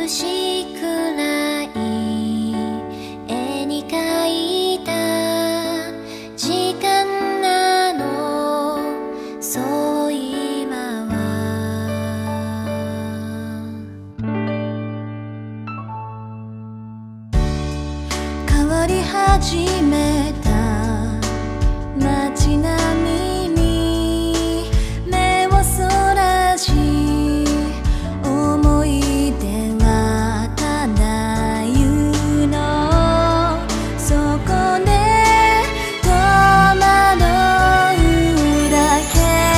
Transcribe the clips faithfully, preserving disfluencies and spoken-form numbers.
眩しくない絵に描いた時間なの、そう今は変わり始めた街並みに目をそらし、思い出はただ言うの、そこで戸惑うだけ。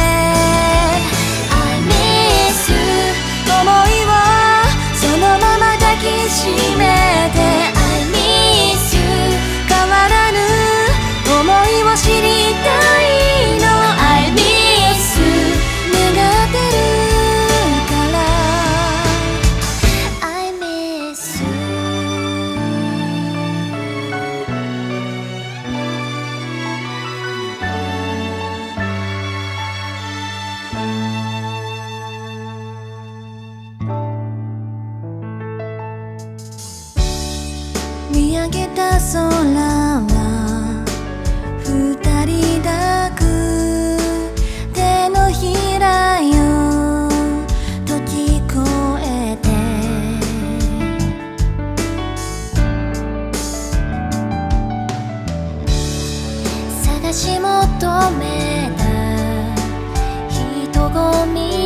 I miss you 想いをそのまま抱きしめて、 I miss you 変わらぬ想いを知りたいの、 I miss you 願ってるから、 I miss you。 見上げた空は二人抱く手のひらよと聞こえて、探し求めた人混み